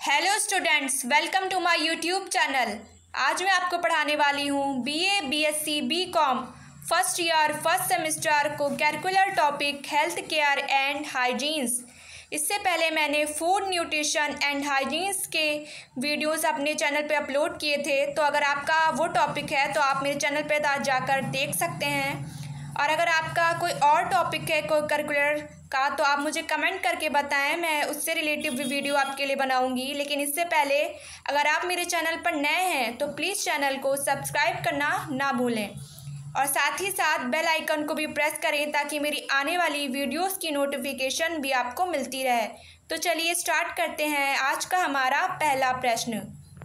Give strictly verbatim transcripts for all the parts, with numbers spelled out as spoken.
Hello students, welcome to my YouTube channel. आज मैं आपको पढ़ाने वाली हूँ BA, BSc, BCom first year first semester को curricular topic health care and hygienes. इससे पहले मैंने फूड न्यूट्रिशन एंड हाइजीन्स के वीडियोस अपने चैनल पे अपलोड किए थे, तो अगर आपका वो टॉपिक है तो आप मेरे चैनल पे जाकर देख सकते हैं। और अगर आपका कोई और टॉपिक है कोई करिकुलर का तो आप मुझे कमेंट करके बताएं, मैं उससे रिलेटिव भी वीडियो आपके लिए बनाऊंगी। लेकिन इससे पहले अगर आप मेरे चैनल पर नए हैं तो प्लीज़ चैनल को सब्सक्राइब करना ना भूलें और साथ ही साथ बेल आइकन को भी प्रेस करें ताकि मेरी आने वाली वीडियोस की नोटिफिकेशन भी आपको मिलती रहे। तो चलिए स्टार्ट करते हैं आज का हमारा पहला प्रश्न।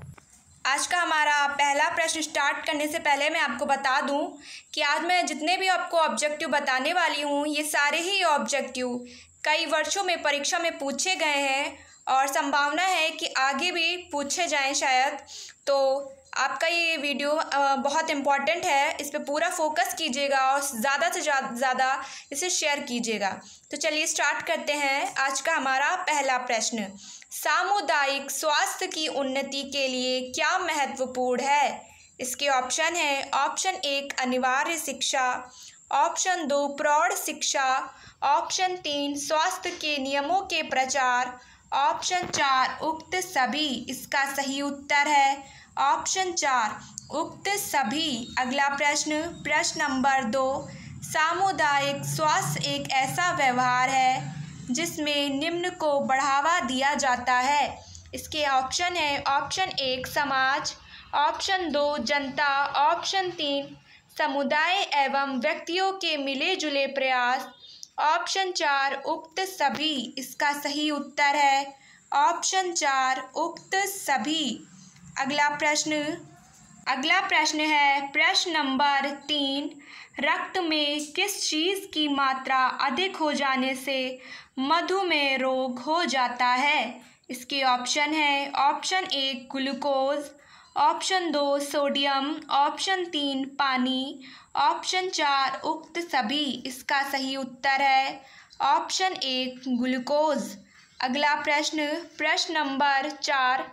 आज का हमारा पहला प्रश्न स्टार्ट करने से पहले मैं आपको बता दूं कि आज मैं जितने भी आपको ऑब्जेक्टिव बताने वाली हूं ये सारे ही ऑब्जेक्टिव कई वर्षों में परीक्षा में पूछे गए हैं और संभावना है कि आगे भी पूछे जाएं शायद। तो आपका ये वीडियो बहुत इम्पॉर्टेंट है, इस पर पूरा फोकस कीजिएगा और ज़्यादा से ज़्यादा इसे शेयर कीजिएगा। तो चलिए स्टार्ट करते हैं आज का हमारा पहला प्रश्न। सामुदायिक स्वास्थ्य की उन्नति के लिए क्या महत्वपूर्ण है? इसके ऑप्शन है ऑप्शन एक अनिवार्य शिक्षा, ऑप्शन दो प्रौढ़ शिक्षा, ऑप्शन तीन स्वास्थ्य के नियमों के प्रचार, ऑप्शन चार उक्त सभी। इसका सही उत्तर है ऑप्शन चार उक्त सभी। अगला प्रश्न प्रश्न नंबर दो। सामुदायिक स्वास्थ्य एक ऐसा व्यवहार है जिसमें निम्न को बढ़ावा दिया जाता है। इसके ऑप्शन है ऑप्शन एक समाज, ऑप्शन दो जनता, ऑप्शन तीन समुदाय एवं व्यक्तियों के मिले जुले प्रयास, ऑप्शन चार उक्त सभी। इसका सही उत्तर है ऑप्शन चार उक्त सभी। अगला प्रश्न अगला प्रश्न है प्रश्न नंबर तीन। रक्त में किस चीज़ की मात्रा अधिक हो जाने से मधुमेह रोग हो जाता है? इसके ऑप्शन है ऑप्शन एक ग्लूकोज, ऑप्शन दो सोडियम, ऑप्शन तीन पानी, ऑप्शन चार उक्त सभी। इसका सही उत्तर है ऑप्शन एक ग्लूकोज। अगला प्रश्न प्रश्न नंबर चार।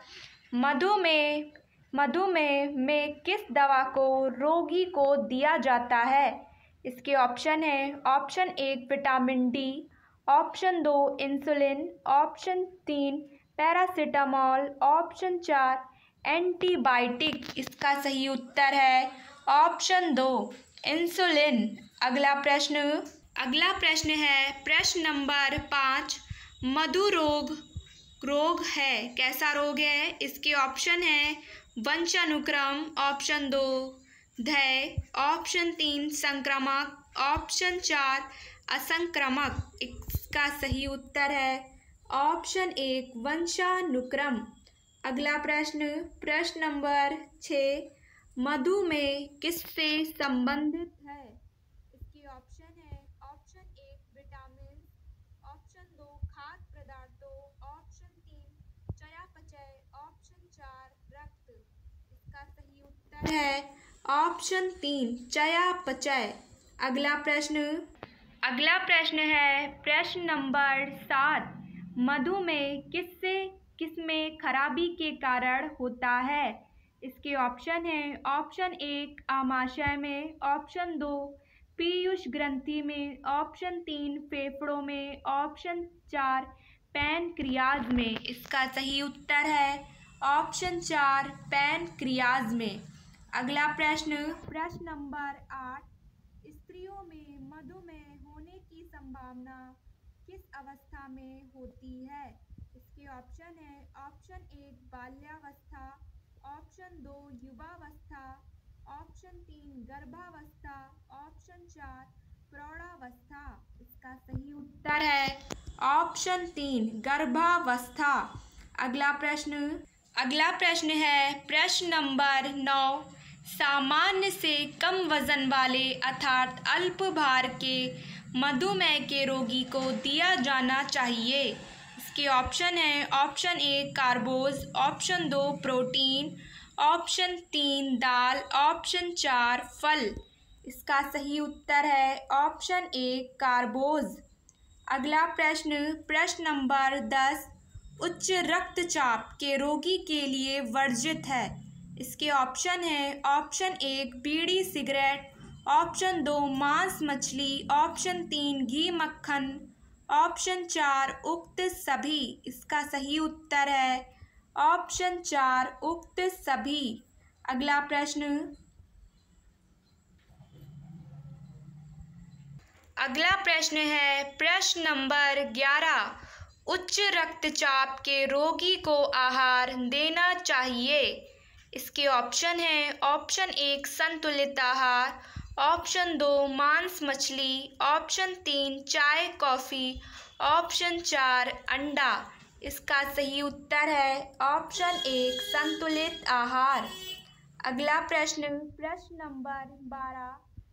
मधुमेह मधुमेह में किस दवा को रोगी को दिया जाता है? इसके ऑप्शन है ऑप्शन एक विटामिन डी, ऑप्शन दो इंसुलिन, ऑप्शन तीन पैरासीटामोल, ऑप्शन चार एंटीबायोटिक। इसका सही उत्तर है ऑप्शन दो इंसुलिन। अगला प्रश्न अगला प्रश्न है प्रश्न नंबर पाँच। मधु रोग रोग है कैसा रोग है? इसके ऑप्शन है वंशानुक्रम, ऑप्शन दो धय, ऑप्शन तीन संक्रामक, ऑप्शन चार असंक्रामक। इसका सही उत्तर है ऑप्शन एक वंशानुक्रम। अगला प्रश्न प्रश्न नंबर छः। मधुमेह किससे संबंधित है? इसके ऑप्शन है ऑप्शन एक विटामिन, ऑप्शन दो खाद्य पदार्थों, ऑप्शन तीन चयापचय, ऑप्शन चार रक्त। इसका सही उत्तर है ऑप्शन तीन चयापचय। अगला प्रश्न अगला प्रश्न है प्रश्न नंबर सात। मधुमेह किससे किसमें खराबी के कारण होता है? इसके ऑप्शन है ऑप्शन एक आमाशय में, ऑप्शन दो पीयूष ग्रंथि में, ऑप्शन तीन फेफड़ों में, ऑप्शन चार पैनक्रियाज में। इसका सही उत्तर है ऑप्शन चार पैनक्रियाज में। अगला प्रश्न प्रश्न नंबर आठ। स्त्रियों में मधुमेह होने की संभावना किस अवस्था में होती है? इसके ऑप्शन है ऑप्शन एक बाल्यावस्था, ऑप्शन दो युवावस्था, ऑप्शन तीन गर्भावस्था, ऑप्शन चार प्रौढ़ावस्था। इसका सही उत्तर है ऑप्शन तीन गर्भावस्था। अगला प्रश्न अगला प्रश्न है प्रश्न नंबर नौ। सामान्य से कम वजन वाले अर्थात अल्प भार के मधुमेह के रोगी को दिया जाना चाहिए। इसके ऑप्शन है ऑप्शन एक कार्बोज, ऑप्शन दो प्रोटीन, ऑप्शन तीन दाल, ऑप्शन चार फल। इसका सही उत्तर है ऑप्शन एक कार्बोज। अगला प्रश्न प्रश्न नंबर दस। उच्च रक्तचाप के रोगी के लिए वर्जित है? इसके ऑप्शन है ऑप्शन एक बीड़ी सिगरेट, ऑप्शन दो मांस मछली, ऑप्शन तीन घी मक्खन, ऑप्शन चार उक्त सभी। इसका सही उत्तर है ऑप्शन चार उक्त सभी। अगला प्रश्न अगला प्रश्न है प्रश्न नंबर ग्यारह। उच्च रक्तचाप के रोगी को आहार देना चाहिए? इसके ऑप्शन है ऑप्शन एक संतुलित आहार, ऑप्शन दो मांस मछली, ऑप्शन तीन चाय कॉफ़ी, ऑप्शन चार अंडा। इसका सही उत्तर है ऑप्शन एक संतुलित आहार। अगला प्रश्न प्रश्न नंबर बारह।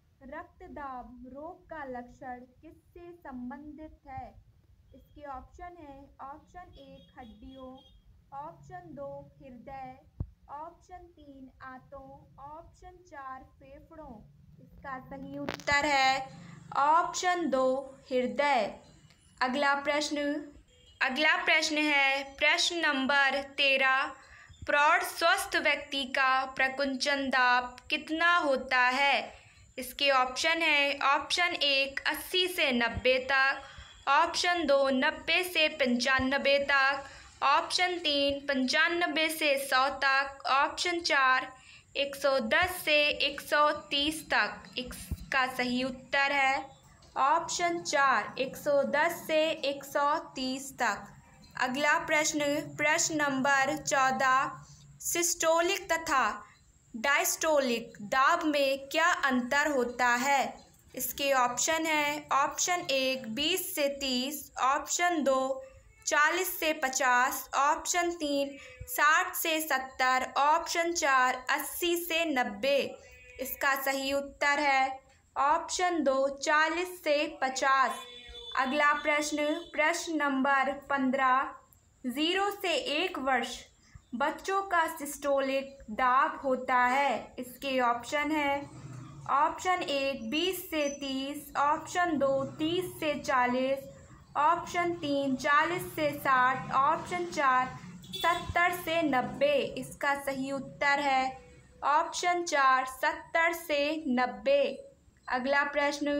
रक्तदाब रोग का लक्षण किससे संबंधित है? इसके ऑप्शन है ऑप्शन एक हड्डियों, ऑप्शन दो हृदय, ऑप्शन तीन आंतों, ऑप्शन चार फेफड़ों। इसका सही उत्तर है ऑप्शन दो हृदय। अगला प्रश्न अगला प्रश्न है प्रश्न नंबर तेरह। प्रौढ़ स्वस्थ व्यक्ति का प्रकुंचन दाब कितना होता है? इसके ऑप्शन है ऑप्शन एक अस्सी से नब्बे तक, ऑप्शन दो नब्बे से पंचानबे तक, ऑप्शन तीन पंचानबे से सौ तक, ऑप्शन चार एक सौ दस से एक सौ तीस तक। इसका सही उत्तर है ऑप्शन चार एक सौ दस से एक सौ तीस तक। अगला प्रश्न प्रश्न नंबर चौदह। सिस्टोलिक तथा डायस्टोलिक दाब में क्या अंतर होता है? इसके ऑप्शन है ऑप्शन एक बीस से तीस, ऑप्शन दो चालीस से पचास, ऑप्शन तीन साठ से सत्तर, ऑप्शन चार अस्सी से नब्बे। इसका सही उत्तर है ऑप्शन दो चालीस से पचास। अगला प्रश्न प्रश्न नंबर पंद्रह। ज़ीरो से एक वर्ष बच्चों का सिस्टोलिक दाब होता है? इसके ऑप्शन है ऑप्शन एक बीस से तीस, ऑप्शन दो तीस से चालीस, ऑप्शन तीन चालीस से साठ, ऑप्शन चार सत्तर से नब्बे। इसका सही उत्तर है ऑप्शन चार सत्तर से नब्बे। अगला प्रश्न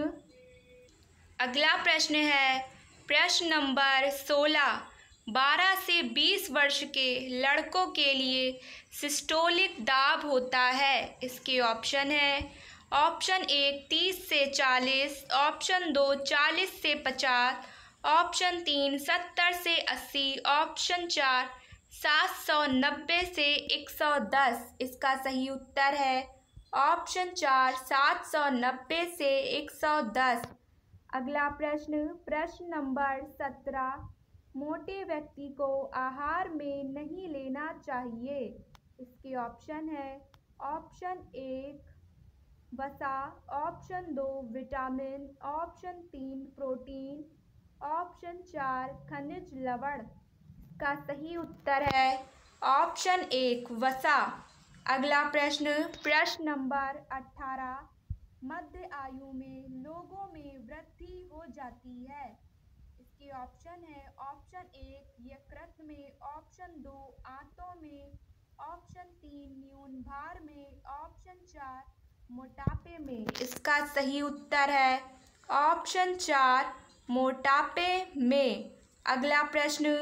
अगला प्रश्न है प्रश्न नंबर सोलह। बारह से बीस वर्ष के लड़कों के लिए सिस्टोलिक दाब होता है? इसके ऑप्शन है ऑप्शन एक तीस से चालीस, ऑप्शन दो चालीस से पचास, ऑप्शन तीन सत्तर से अस्सी, ऑप्शन चार सात सौ नब्बे से एक सौ दस। इसका सही उत्तर है ऑप्शन चार सात सौ नब्बे से एक सौ दस। अगला प्रश्न प्रश्न नंबर सत्रह। मोटे व्यक्ति को आहार में नहीं लेना चाहिए? इसके ऑप्शन है ऑप्शन एक वसा, ऑप्शन दो विटामिन, ऑप्शन तीन प्रोटीन, ऑप्शन चार खनिज लवण। का सही उत्तर है ऑप्शन एक वसा। अगला प्रश्न प्रश्न नंबर अठारह। मध्य आयु में लोगों में वृद्धि हो जाती है? इसके ऑप्शन है ऑप्शन एक यकृत में, ऑप्शन दो आंतों में, ऑप्शन तीन न्यून भार में, ऑप्शन चार मोटापे में। इसका सही उत्तर है ऑप्शन चार मोटापे में। अगला प्रश्न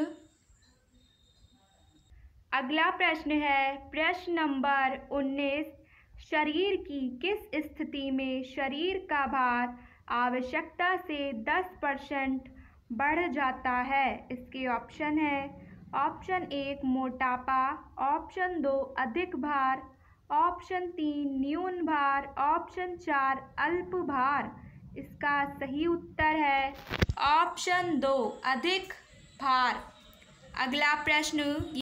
अगला प्रश्न है प्रश्न नंबर उन्नीस। शरीर की किस स्थिति में शरीर का भार आवश्यकता से दस परसेंट बढ़ जाता है? इसके ऑप्शन है ऑप्शन एक मोटापा, ऑप्शन दो अधिक भार, ऑप्शन तीन न्यून भार, ऑप्शन चार अल्प भार। इसका सही उत्तर है ऑप्शन दो अधिक भार। अगला प्रश्न